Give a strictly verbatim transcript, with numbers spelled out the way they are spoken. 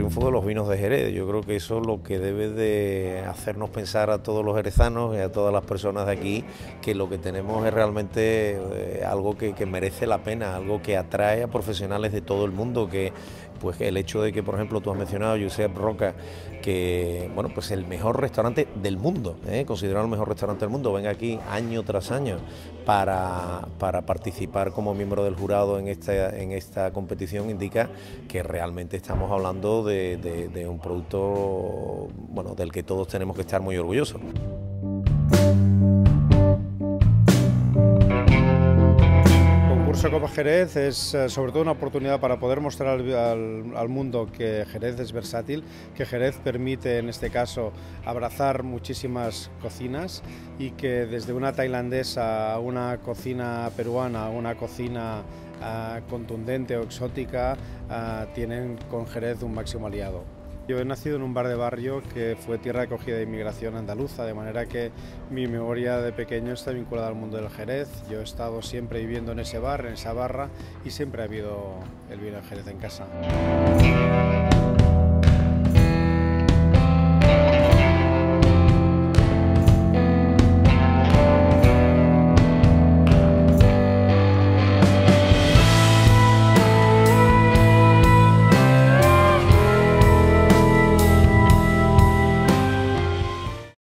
triunfo de los vinos de Jerez. Yo creo que eso es lo que debe de hacernos pensar a todos los jerezanos y a todas las personas de aquí, que lo que tenemos es realmente eh, algo que, que merece la pena, algo que atrae a profesionales de todo el mundo, que pues el hecho de que, por ejemplo, tú has mencionado, Josep Roca, que bueno, pues el mejor restaurante del mundo, ¿eh? considerado el mejor restaurante del mundo, venga aquí año tras año para, para participar como miembro del jurado en esta, en esta competición, indica que realmente estamos hablando de, de, de un producto, bueno, del que todos tenemos que estar muy orgullosos. Copa Jerez es eh, sobre todo una oportunidad para poder mostrar al, al, al mundo que Jerez es versátil, que Jerez permite en este caso abrazar muchísimas cocinas y que desde una tailandesa a una cocina peruana, a una cocina uh, contundente o exótica, uh, tienen con Jerez un máximo aliado. Yo he nacido en un bar de barrio que fue tierra de acogida de inmigración andaluza, de manera que mi memoria de pequeño está vinculada al mundo del Jerez. Yo he estado siempre viviendo en ese bar, en esa barra, y siempre ha habido el vino de Jerez en casa.